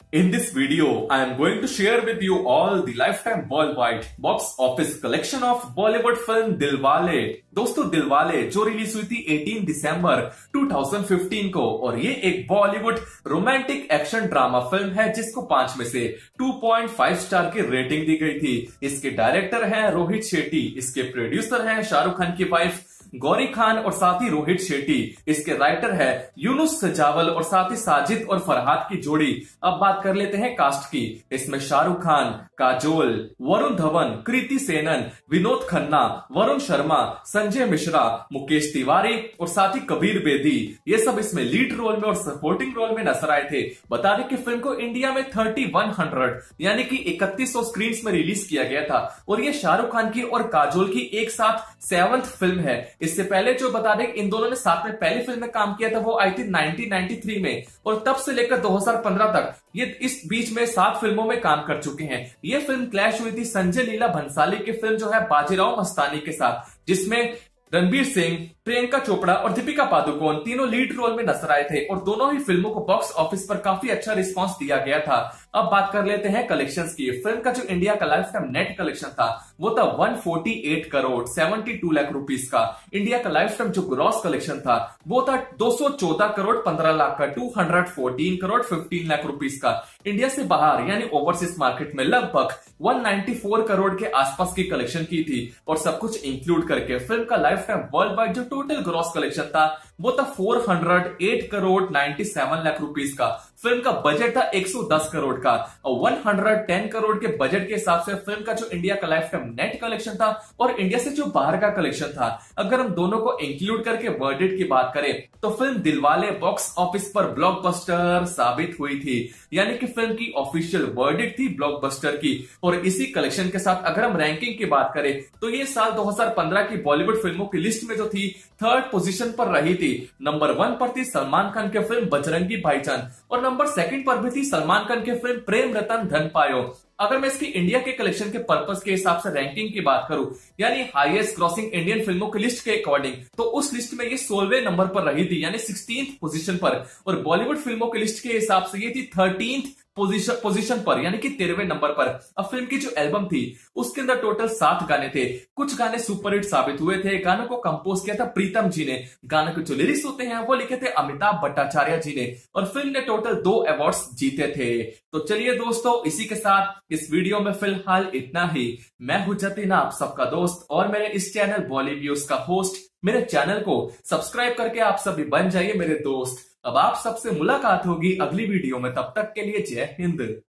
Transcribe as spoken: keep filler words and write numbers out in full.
In this video, I am going to share with you all the lifetime worldwide box office collection of Bollywood film Dilwale. दोस्तों दिलवाले जो release हुई थी अठारह दिसंबर दो हज़ार पंद्रह को और ये एक Bollywood romantic action drama film है जिसको पांच में से दो पॉइंट पाँच स्टार की रेटिंग दी गई थी। इसके डायरेक्टर हैं रोहित शेट्टी, इसके प्रोड्यूसर हैं शाहरुख खान की वाइफ गौरी खान और साथ ही रोहित शेट्टी, इसके राइटर है यूनुस सजावल और साथ ही साजिद और फरहाद की जोड़ी। अब बात कर लेते हैं कास्ट की। इसमें शाहरुख खान, काजोल, वरुण धवन, कृति सेनन, विनोद खन्ना, वरुण शर्मा, संजय मिश्रा, मुकेश तिवारी और साथ ही कबीर बेदी, ये सब इसमें लीड रोल में और सपोर्टिंग रोल में नजर आए थे। बता दें कि फिल्म को इंडिया में थर्टी वन हंड्रेड यानी कि इकतीस सौ स्क्रीन में रिलीज किया गया था और ये शाहरुख खान की और काजोल की एक साथ सेवंथ फिल्म है। इससे पहले जो बता दें इन दोनों ने साथ में पहली फिल्म में काम किया था वो आई थी नाइनटीन नाइंटी थ्री में और तब से लेकर दो हज़ार पंद्रह तक ये इस बीच में सात फिल्मों में काम कर चुके हैं। ये फिल्म क्लैश हुई थी संजय लीला भंसाली की फिल्म जो है बाजीराव मस्तानी के साथ, जिसमें रणबीर सिंह, प्रियंका चोपड़ा और दीपिका पादुकोण तीनों लीड रोल में नजर आए थे और दोनों ही फिल्मों को बॉक्स ऑफिस पर काफी अच्छा रिस्पांस दिया गया था। अब बात कर लेते हैं कलेक्शंस की। फिल्म का जो इंडिया का लाइफ टाइम नेट कलेक्शन था वो था एक सौ अड़तालीस करोड़ बहत्तर लाख रुपीस का। इंडिया का लाइफ टाइम जो ग्रॉस कलेक्शन था वो था दो सौ चौदह करोड़ पंद्रह लाख का, दो सौ चौदह करोड़ पंद्रह लाख रुपीस का। इंडिया से बाहर यानी ओवरसीज मार्केट में लगभग एक सौ चौरानवे करोड़ के आसपास की कलेक्शन की थी और सब कुछ इंक्लूड करके फिल्म का लाइफ टाइम वर्ल्ड वाइड जो टोटल ग्रॉस कलेक्शन था वो था चार सौ आठ करोड़ सत्तानवे लाख रुपीस का। फिल्म का बजट था एक सौ दस करोड़ का और एक सौ दस करोड़ के बजट के हिसाब से फिल्म का जो इंडिया का लाइफ टाइम नेट कलेक्शन था और इंडिया से जो बाहर का कलेक्शन था, अगर हम दोनों को इंक्लूड करके वर्डिट की बात करें तो फिल्म दिलवाले बॉक्स ऑफिस पर ब्लॉकबस्टर साबित हुई थी। यानी कि फिल्म की ऑफिशियल वर्डिट थी ब्लॉकबस्टर की। और इसी कलेक्शन के साथ अगर हम रैंकिंग की बात करें तो ये साल दो हज़ार पंद्रह की बॉलीवुड फिल्मों की लिस्ट में जो थी थर्ड पोजीशन पर रही थी। नंबर वन पर थी सलमान खान की फिल्म बजरंगी भाईजान और नंबर सेकंड पर भी थी सलमान खान की फिल्म प्रेम रतन धन पायो। अगर मैं इसकी इंडिया के कलेक्शन के पर्पस के हिसाब से रैंकिंग की बात करूं यानी हाईएस्ट क्रॉसिंग इंडियन फिल्मों की लिस्ट के अकॉर्डिंग तो उस लिस्ट में ये सोलहवें नंबर पर रही थी यानी सिक्सटीन्थ पोजीशन पर, और बॉलीवुड फिल्मों की लिस्ट के हिसाब से ये थी थर्टीन्थ पोजीशन पोजीशन पर यानी कि तेरहवें नंबर पर। अब फिल्म की जो एल्बम थी उसके अंदर टोटल सात गाने थे। कुछ गाने सुपरहिट साबित हुए थे। गानों को कंपोज किया था प्रीतम जी ने, गानों के जो लिरिक्स होते हैं वो लिखे थे अमिताभ भट्टाचार्य जी ने और फिल्म ने टोटल दो अवार्ड्स जीते थे। तो चलिए दोस्तों, इसी के साथ इस वीडियो में फिलहाल इतना ही। मैं हूं जतिन, आप सबका दोस्त और मेरे इस चैनल बॉलीव्यूज का होस्ट। मेरे चैनल को सब्सक्राइब करके आप सभी बन जाइए मेरे दोस्त। अब आप सबसे मुलाकात होगी अगली वीडियो में, तब तक के लिए जय हिंद।